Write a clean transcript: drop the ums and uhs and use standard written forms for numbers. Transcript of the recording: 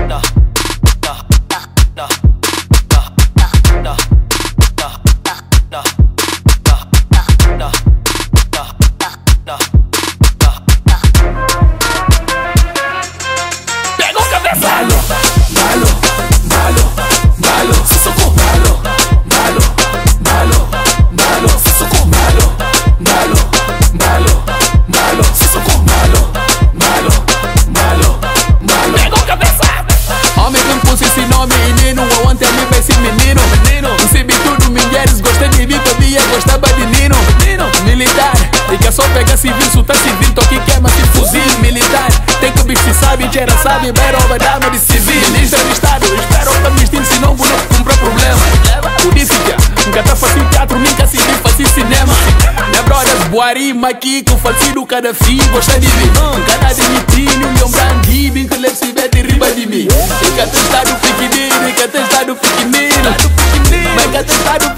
Gostava de Nino, militar, e que é só pegar civil, soltar civil, toque queima se fuzil militar. Tem que o bicho se sabe, gera sabe, beira uma dama de civil. Ministro do Estado, espero que me estime, senão vou não comprar problema. O disse que nunca tá fazendo teatro, nunca se viu fazer cinema. Minha brothers, Boari, Maquico, falsido, cada filho, gosta de mim. Cada demitinho, Leão Brandido, intelecto se vê de riba de mim. E que atestado pequenino, e que atestado pequenino, mas que atestado